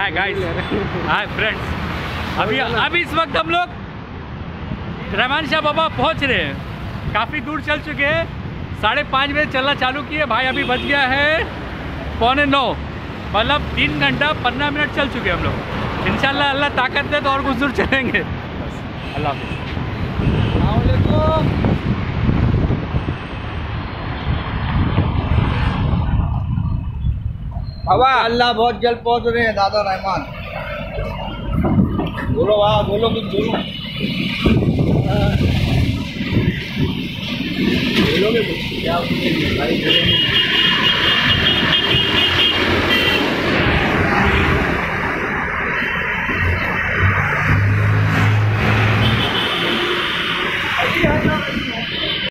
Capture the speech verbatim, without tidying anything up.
Hi guys, hi friends. अभी अभी इस वक्त हम लोग रहमान शाह बाबा पहुंच रहे हैं। काफ़ी दूर चल चुके हैं, साढ़े पाँच बजे चलना चालू किए भाई। अभी बज गया है पौने नौ, मतलब तीन घंटा पंद्रह मिनट चल चुके हैं हम लोग। इंशाल्लाह अल्लाह ताकत दे तो और कुछ दूर चलेंगे। अल्लाह बाबा अल्लाह बहुत जल्द पहुंच रहे हैं दादा रहमान। बोलो वाह, बोलो कुछ बोलो। बोलोगे कुछ क्या भाई? बोलोगे